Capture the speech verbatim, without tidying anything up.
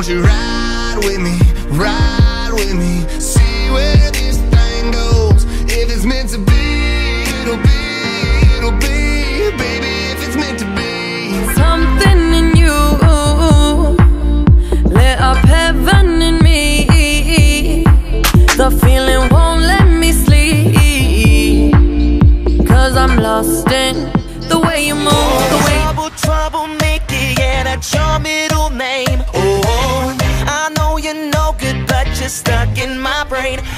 won't you ride with me, ride with me, see where this thing goes. If it's meant to be, it'll be, it'll be, baby, if it's meant to be. Something in you lit up heaven in me. The feeling won't let me sleep, 'cause I'm lost in the way you move, the way trouble, trouble, maker, yeah, that's your middle name. Oh, I know you're no good, but you're stuck in my brain.